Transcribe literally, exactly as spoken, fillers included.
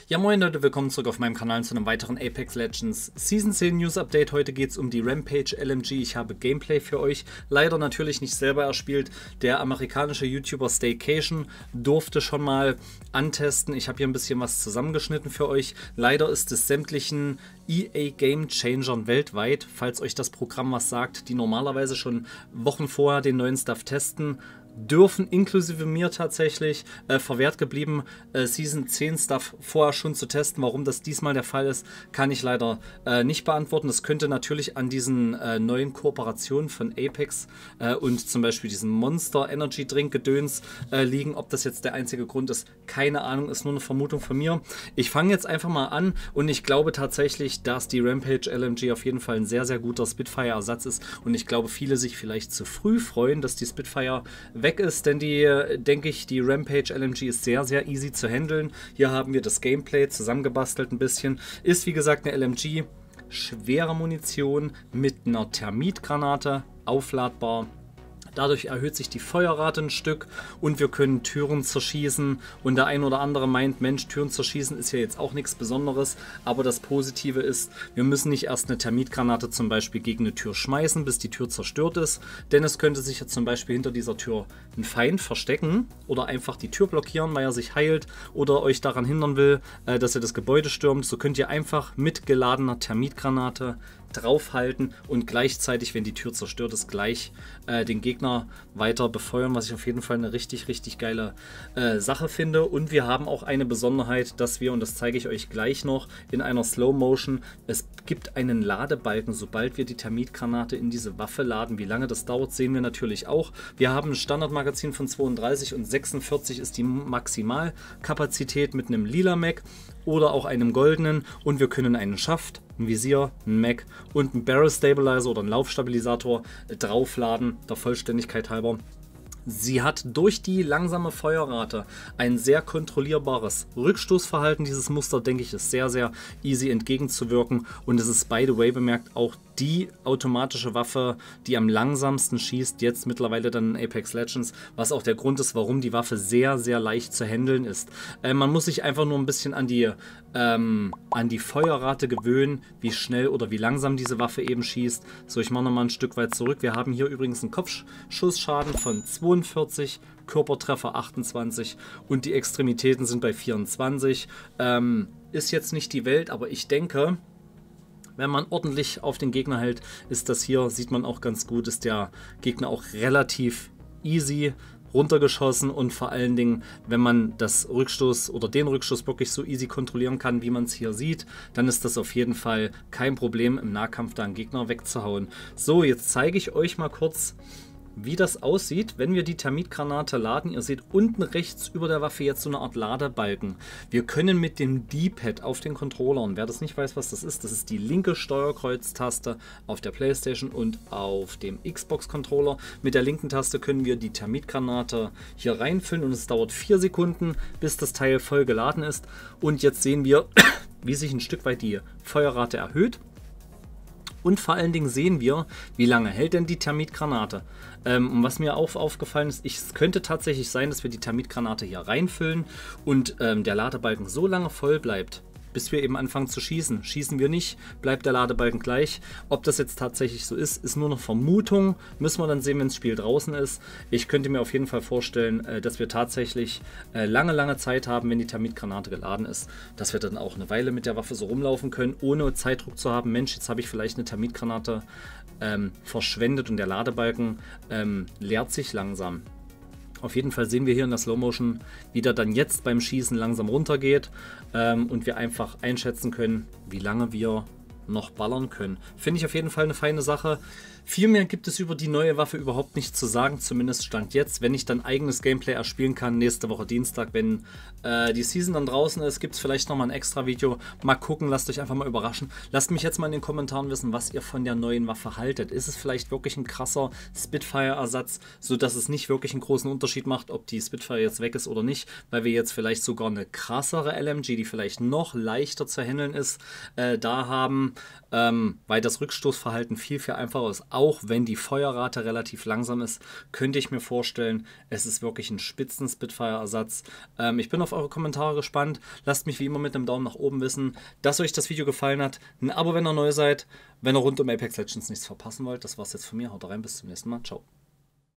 Ja moin Leute, willkommen zurück auf meinem Kanal zu einem weiteren Apex Legends Season zehn News Update. Heute geht es um die Rampage L M G. Ich habe Gameplay für euch, leider natürlich nicht selber erspielt. Der amerikanische YouTuber Staycation durfte schon mal antesten. Ich habe hier ein bisschen was zusammengeschnitten für euch. Leider ist es sämtlichen E A Game Changern weltweit, falls euch das Programm was sagt, die normalerweise schon Wochen vorher den neuen Stuff testen dürfen, inklusive mir tatsächlich, äh, verwehrt geblieben, äh, Season zehn Stuff vorher schon zu testen. Warum das diesmal der Fall ist, kann ich leider äh, nicht beantworten. Das könnte natürlich an diesen äh, neuen Kooperationen von Apex äh, und zum Beispiel diesem Monster Energy Drink Gedöns äh, liegen. Ob das jetzt der einzige Grund ist, keine Ahnung, ist nur eine Vermutung von mir. Ich fange jetzt einfach mal an und ich glaube tatsächlich, dass die Rampage L M G auf jeden Fall ein sehr, sehr guter Spitfire-Ersatz ist und ich glaube, viele sich vielleicht zu früh freuen, dass die Spitfire weg ist, denn die, denke ich, die Rampage L M G ist sehr, sehr easy zu handeln. Hier haben wir das Gameplay zusammengebastelt ein bisschen. Ist, wie gesagt, eine L M G, schwere Munition mit einer Thermitgranate, aufladbar. Dadurch erhöht sich die Feuerrate ein Stück und wir können Türen zerschießen. Und der ein oder andere meint, Mensch, Türen zerschießen ist ja jetzt auch nichts Besonderes. Aber das Positive ist, wir müssen nicht erst eine Thermitgranate zum Beispiel gegen eine Tür schmeißen, bis die Tür zerstört ist. Denn es könnte sich ja zum Beispiel hinter dieser Tür ein Feind verstecken oder einfach die Tür blockieren, weil er sich heilt oder euch daran hindern will, dass er das Gebäude stürmt. So könnt ihr einfach mit geladener Thermitgranate draufhalten und gleichzeitig, wenn die Tür zerstört ist, gleich äh, den Gegner weiter befeuern, was ich auf jeden Fall eine richtig, richtig geile äh, Sache finde. Und wir haben auch eine Besonderheit, dass wir, und das zeige ich euch gleich noch, in einer Slow Motion, es gibt einen Ladebalken, sobald wir die Thermitgranate in diese Waffe laden. Wie lange das dauert, sehen wir natürlich auch. Wir haben ein Standardmagazin von zweiunddreißig und sechsundvierzig ist die Maximalkapazität mit einem lila Mag oder auch einem goldenen und wir können einen Schaft, ein Visier, ein Mag und einen Barrel Stabilizer oder einen Laufstabilisator draufladen, der Vollständigkeit halber. Sie hat durch die langsame Feuerrate ein sehr kontrollierbares Rückstoßverhalten. Dieses Muster, denke ich, ist sehr, sehr easy entgegenzuwirken und es ist, by the way, bemerkt, auch die automatische Waffe, die am langsamsten schießt, jetzt mittlerweile dann in Apex Legends, was auch der Grund ist, warum die Waffe sehr, sehr leicht zu handeln ist. Äh, man muss sich einfach nur ein bisschen an die, ähm, an die Feuerrate gewöhnen, wie schnell oder wie langsam diese Waffe eben schießt. So, ich mache nochmal ein Stück weit zurück. Wir haben hier übrigens einen Kopfschussschaden von zweiundvierzig, Körpertreffer achtundzwanzig und die Extremitäten sind bei vierundzwanzig. Ähm, ist jetzt nicht die Welt, aber ich denke, wenn man ordentlich auf den Gegner hält, ist das hier, sieht man auch ganz gut, ist der Gegner auch relativ easy runtergeschossen und vor allen Dingen, wenn man das Rückstoß oder den Rückstoß wirklich so easy kontrollieren kann, wie man es hier sieht, dann ist das auf jeden Fall kein Problem, im Nahkampf da einen Gegner wegzuhauen. So, jetzt zeige ich euch mal kurz, wie das aussieht, wenn wir die Thermitgranate laden. Ihr seht unten rechts über der Waffe jetzt so eine Art Ladebalken. Wir können mit dem D-Pad auf den Controller, und wer das nicht weiß, was das ist, das ist die linke Steuerkreuztaste auf der PlayStation und auf dem Xbox-Controller. Mit der linken Taste können wir die Thermitgranate hier reinfüllen und es dauert vier Sekunden, bis das Teil voll geladen ist. Und jetzt sehen wir, wie sich ein Stück weit die Feuerrate erhöht. Und vor allen Dingen sehen wir, wie lange hält denn die Thermitgranate. Ähm, und was mir auch aufgefallen ist, ich, es könnte tatsächlich sein, dass wir die Thermitgranate hier reinfüllen und ähm, der Ladebalken so lange voll bleibt, bis wir eben anfangen zu schießen. Schießen wir nicht, bleibt der Ladebalken gleich. Ob das jetzt tatsächlich so ist, ist nur eine Vermutung. Müssen wir dann sehen, wenn das Spiel draußen ist. Ich könnte mir auf jeden Fall vorstellen, dass wir tatsächlich lange, lange Zeit haben, wenn die Thermitgranate geladen ist, dass wir dann auch eine Weile mit der Waffe so rumlaufen können, ohne Zeitdruck zu haben. Mensch, jetzt habe ich vielleicht eine Thermitgranate ähm, verschwendet und der Ladebalken ähm, leert sich langsam. Auf jeden Fall sehen wir hier in der Slow Motion, wie der dann jetzt beim Schießen langsam runtergeht ähm, und wir einfach einschätzen können, wie lange wir noch ballern können. Finde ich auf jeden Fall eine feine Sache. Viel mehr gibt es über die neue Waffe überhaupt nicht zu sagen, zumindest Stand jetzt. Wenn ich dann eigenes Gameplay erspielen kann, nächste Woche Dienstag, wenn äh, die Season dann draußen ist, gibt es vielleicht nochmal ein extra Video. Mal gucken, lasst euch einfach mal überraschen. Lasst mich jetzt mal in den Kommentaren wissen, was ihr von der neuen Waffe haltet. Ist es vielleicht wirklich ein krasser Spitfire-Ersatz, sodass es nicht wirklich einen großen Unterschied macht, ob die Spitfire jetzt weg ist oder nicht, weil wir jetzt vielleicht sogar eine krassere L M G, die vielleicht noch leichter zu handeln ist, äh, da haben, ähm, weil das Rückstoßverhalten viel, viel einfacher ist auch wenn die Feuerrate relativ langsam ist, könnte ich mir vorstellen, es ist wirklich ein spitzen Spitfire-Ersatz. Ähm, ich bin auf eure Kommentare gespannt. Lasst mich wie immer mit einem Daumen nach oben wissen, dass euch das Video gefallen hat. Ein Abo, wenn ihr neu seid. Wenn ihr rund um Apex Legends nichts verpassen wollt. Das war's jetzt von mir. Haut rein, bis zum nächsten Mal. Ciao.